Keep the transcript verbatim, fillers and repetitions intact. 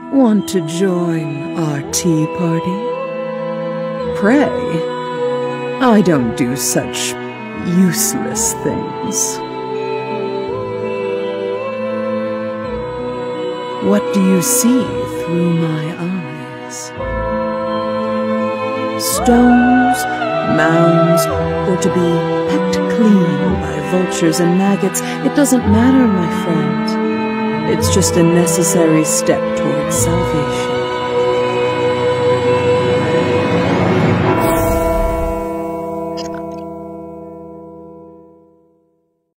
Want to join our tea party? Pray, I don't do such useless things. What do you see through my eyes? Stones, mounds, or to be pecked clean by vultures and maggots, it doesn't matter, my friend. It's just a necessary step towards salvation.